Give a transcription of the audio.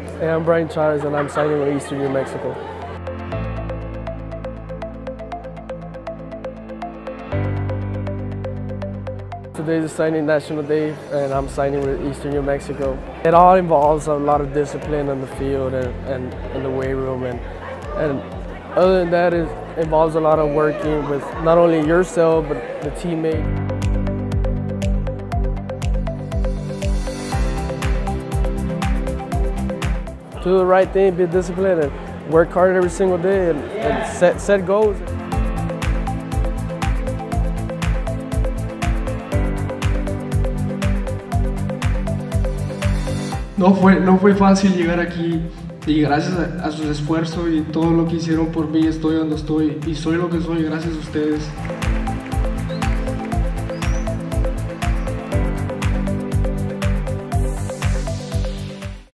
Hey, I'm Bryan Chavez and I'm signing with Eastern New Mexico. Today's the signing national day and I'm signing with Eastern New Mexico. It all involves a lot of discipline on the field and in the weight room, and other than that, it involves a lot of working with not only yourself but the teammate. Do the right thing, be disciplined, and work hard every single day, and set goals. No fue fácil llegar aquí, y gracias a sus esfuerzos y todo lo que hicieron por mí estoy donde estoy y soy lo que soy gracias a ustedes.